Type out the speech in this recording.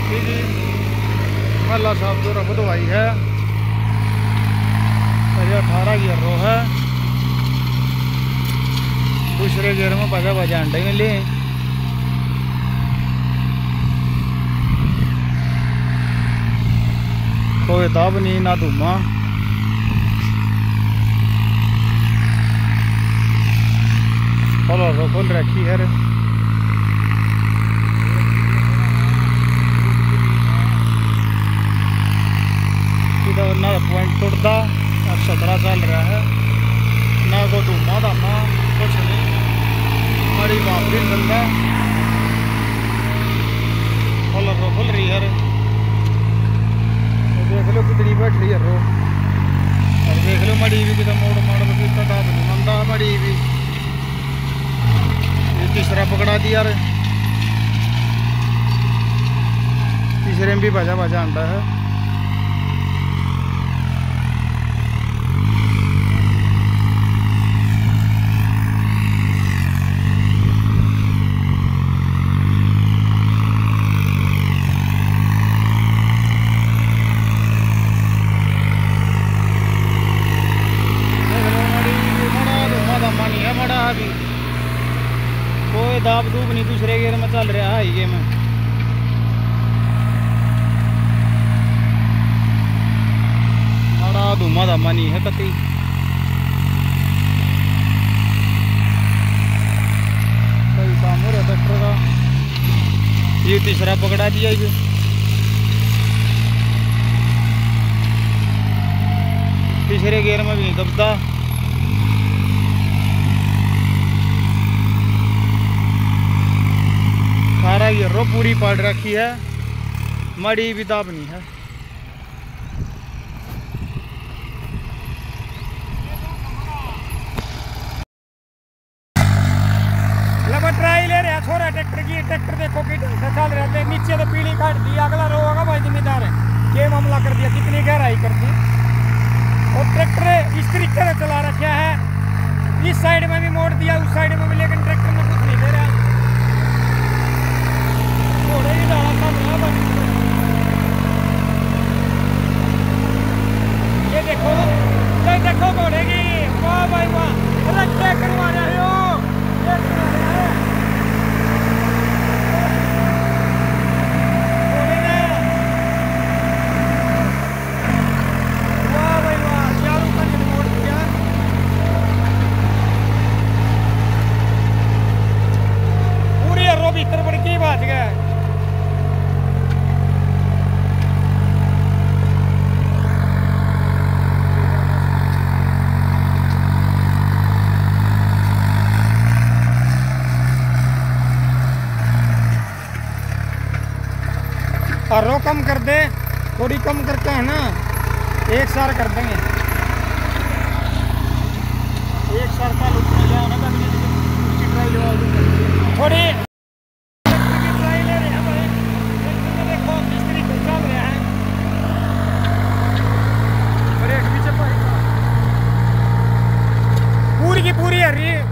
रखी जी। महला साहब जो रफ दवाई है 18 की रो है। दूसरे गेर में बजा बजा अंडे मिले। कोई दाब नहीं ना धुमा। खोलो खोल रखी है। ना पॉइंट टुटता 17 चल रहा है ना को धुमा धामा कुछ नहीं। हमारी वापसी चलता खुल रही है। देख लो कितनी बैठी है रो। और देख लो मड़ी भी कितना मोड़ माड़ बगीचा दाब नहीं मंदा मड़ी भी। ये तीसरा पकड़ा दिया रे। तीसरे में भी बजा बजा अंडा है। कोई दाब दूब नहीं। दूसरे गेर में चल रहा है ये में। बड़ा धुमा धामा नहीं है कति। सही काम हो रहा ट्रैक्टर का। ये तीसरा पकड़ा दिया ये। तीसरे गेर में भी नहीं दबता। सारा ये रो पूरी पड़ रखी है। मड़ी भी दाबनी है। ट्राई ले रहा छोरा ट्रैक्टर की। ट्रैक्टर देखो कि चल रहा है। नीचे तो पीली काट दी। अगला रो होगा भाई जिम्मेदार है। ये मामला कर दिया कितनी गहराई कर दी। और ट्रैक्टर इस तरीके से चला रखा है। इस साइड में भी मोड़ दिया उस साइड में भी। लेकिन ट्रैक्टर में कुछ नहीं दे रहा। ये देखो घोड़े की। वाह भाई वाह। रखे करवा रहे हो। वाह भाई वाह। चारों का मोड़ दिया। पूरी रो भीतर बड़ की बात गया। और रो कम कर दे। थोड़ी कम करके है ना। एक सार कर देंगे। एक सार का लुक मिल जाए ना। ट्राई थोड़ी ट्राई ले रहे हैं भाई। देखो किस तरीके चल रहे हैं। ब्रेक भी चपाई पूरी की पूरी हरी।